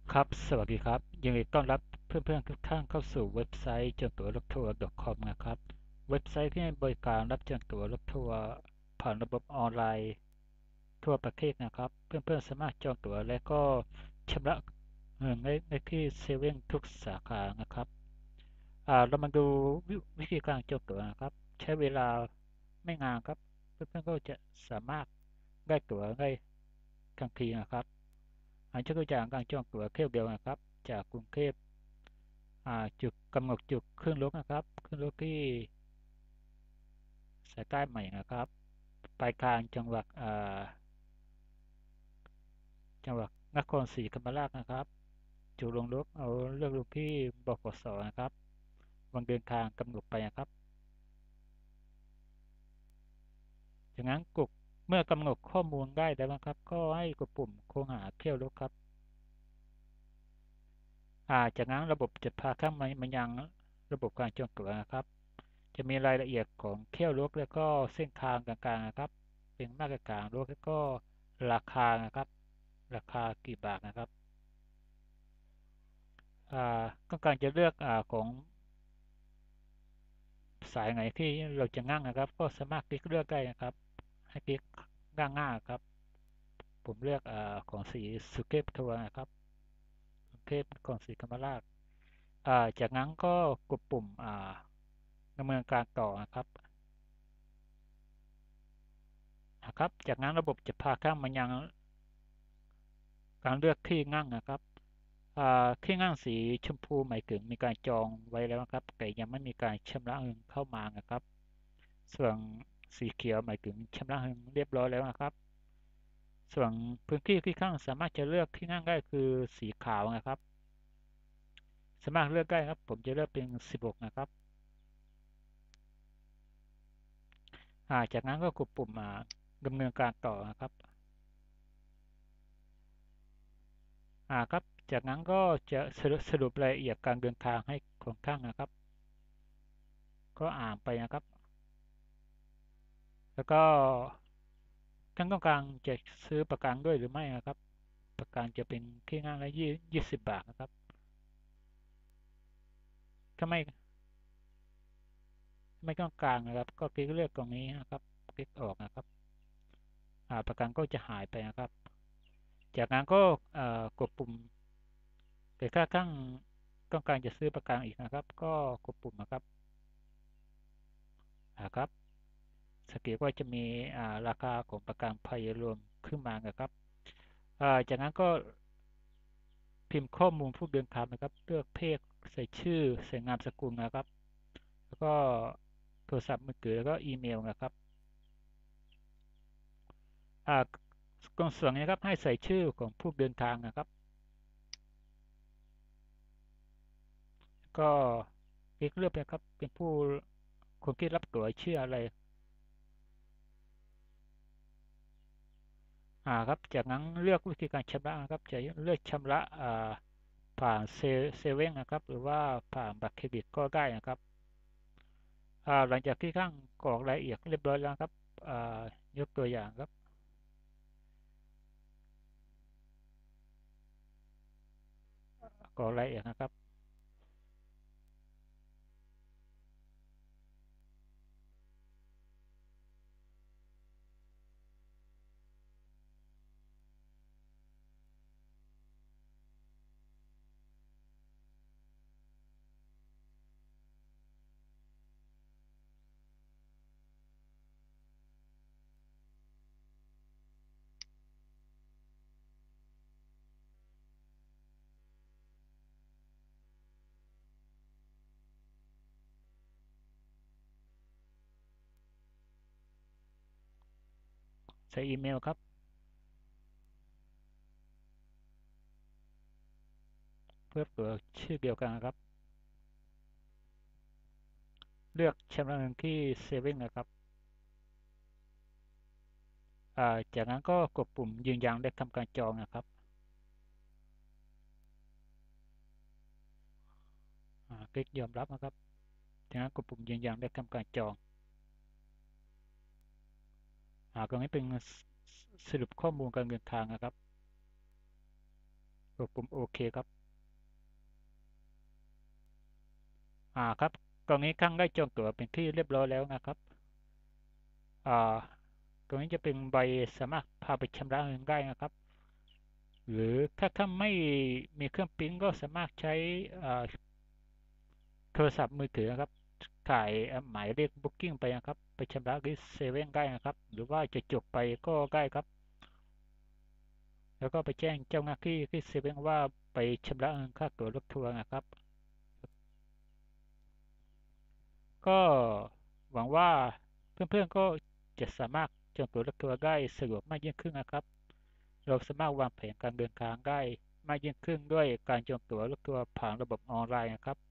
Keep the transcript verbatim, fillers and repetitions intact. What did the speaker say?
ครับสวัสดีครับยินดีต้อนรับเพื่อนๆทุกท่านเข้าสู่เว็บไซต์จองตั๋วรถทัวร์ .com นะครับเว็บไซต์ที่ให้บริการรับจองตั๋วรถทัวร์ผ่านระบบออนไลน์ทั่วประเทศนะครับเพื่อนๆสามารถจองตั๋วและก็ชำระเงินได้ในที่เซเว่นทุกสาขานะครับอ่าเรามาดูวิวิธีการจองตั๋วนะครับใช้เวลาไม่นานครับเพื่อนๆก็จะสามารถได้ตั๋วได้ทันทีนะครับ อันยกตัวอย่างการจองตั๋วเที่ยวเดียวนะครับจากกรุงเทพจุดกำหนดจุดขึ้นรถนะครับขึ้นรถที่สายใต้ใหม่นะครับปลายทางจังหวัดจังหวัดนครศรีธรรมราชนะครับจุดลงรถเอาเลือกรถที่บขสนะครับวันเดินทางกำหนดไปนะครับจากนั้นกดเมื่อกำหนดข้อมูลได้แล้วนะครับก็ให้กดปุ่มค้นหาเที่ยวรถครับจากนั้นระบบจะพาเข้ามายังระบบการจองตั๋วนะครับ จะมีรายละเอียดของเที่ยวรถแล้วก็เส้นทางต่างๆนะครับเป็นมาตรการรถแล้วก็ราคานะครับราคากี่บาทนะครับต้องการจะเลือกอาของสายไหนที่เราจะนั่งนะครับก็สามารถคลิกเลือกได้นะครับให้คลิกด้านหน้าครับผมเลือกอาของสีสุเทพทัวร์นะครับกรุงเทพนครศรีธรรมราชจากนั้นก็กดปุ่มดำเนินการต่อนะครับนะครับจากนั้นระบบจะพาข้ามมายังการเลือกที่นั่งนะครับ ที่นั่งสีชมพูหมายถึงมีการจองไว้แล้วนะครับแต่ยังไม่มีการชำระเงินเข้ามานะครับส่วนสีเขียวหมายถึงชำระเงินเรียบร้อยแล้วนะครับส่วนพื้นที่ที่ข้างสามารถจะเลือกที่นั่งได้คือสีขาวนะครับสามารถเลือกได้ครับผมจะเลือกเป็นสิบหกนะครับจากนั้นก็กดปุ่มดำเนินการต่อนะครับครับจากนั้นก็จะสรุปรายละเอียดการเดินทางให้ของท่านนะครับก็อ่านไปนะครับแล้วก็ ท่านต้องการจะซื้อประกันด้วยหรือไม่นะครับประกันจะเป็นที่นั่งละยี่ยี่สิบบาทนะครับถ้าไม่ไม่ต้องการนะครับก็คลิกเลือกตรงนี้นะครับคลิกออกนะครับประกันก็จะหายไปนะครับจากนั้นก็กดปุ่มแต่ถ้าท่านต้องการจะซื้อประกันอีกนะครับก็กดปุ่มนะครับครับสเกลก็จะมีราคาของประกันภัยรวมขึ้นมานะครับจากนั้นก็พิมพ์ข้อมูลผู้เดินทางนะครับเลือกเพศใส่ชื่อใส่นามสกุลนะครับ แล้วก็โทรศัพท์มือถือแล้วก็อีเมลนะครับอ่ากองส่วนนี้ครับให้ใส่ชื่อของผู้เดินทางนะครับก็คลิกเลือกนะครับเป็นผู้คนที่รับตั๋วชื่ออะไรอ่าครับจากนั้นเลือกวิธีการชำระนะครับจะเลือกชำระอ่าผ่านเซเซเว่นนะครับหรือว่าผ่านบัตรเครดิตก็ได้นะครับอ่าหลังจากที่ข้างกรอกรายละเอียดเรียบร้อยแล้วครับอ่ายกตัวอย่างครับกรอกรายละเอียดนะครับใส่อีเมลครับเพื่อตั๋วชื่อเดียวกันนะครับ เลือกชำระเงินที่เซเว่นนะครับจากนั้นก็กดปุ่มยืนยันและทำการจองนะครับคลิกยอมรับนะครับจากนั้นกดปุ่มยืนยันและทำการจองตรงนี้เป็นสรุปข้อมูลการเดินทางนะครับกดปุ่มโอเคครับอ่าครับตรงนี้ข้างได้จองตั๋วเป็นที่เรียบร้อยแล้วนะครับอ่าตรงนี้จะเป็นใบสามารถพาไปชำระเงินได้นะครับหรือถ้าถ้าไม่มีเครื่องปริ้นก็สามารถใช้อ่าโทรศัพท์มือถือนะครับถ่ายหมายเลข บุ๊คกิ้ง ไปนะครับไปชำระที่เซเว่นได้นะครับหรือว่าจะจบไปก็ได้ครับแล้วก็ไปแจ้งเจ้าหน้าที่ที่เซเว่นว่าไปชำระเงินค่าตั๋วรถทัวร์นะครับก็หวังว่าเพื่อนๆก็จะสามารถจองตั๋วรถทัวร์ได้สะดวกมากยิ่งขึ้นนะครับเราสามารถวางแผนการเดินทางได้มากยิ่งขึ้นด้วยการจองตั๋วรถทัวร์ผ่านระบบออนไลน์นะครับ